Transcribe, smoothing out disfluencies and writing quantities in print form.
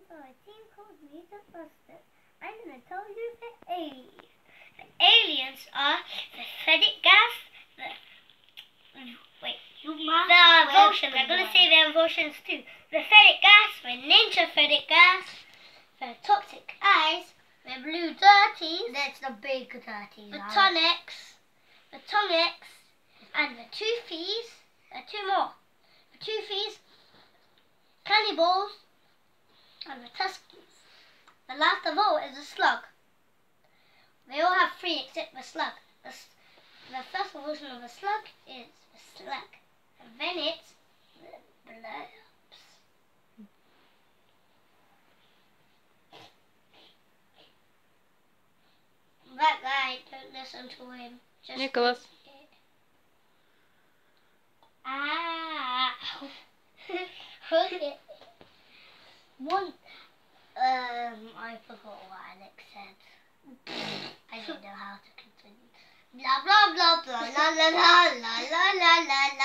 for a team called Mythbusters. I'm going to tell you the aliens. The aliens are the Frederick gas, the Vulcans. I'm going to say their Vulcans too. The Frederick gas, the Ninja Frederick gas, the Toxic eyes, the Blue Dirties. That's the big dirties. The Tonics, and the Toothies. There are two more. The Toothies, Cannibals, and the Tuskies. The last of all is the Slug. They all have three except the Slug. The first version of the Slug is the Slug. And then it's the Blurbs. That guy, don't listen to him. Just Nicholas. Ah. Okay. One. I forgot what Alex said. I don't know how to continue. Blah blah blah blah la la la la la la la.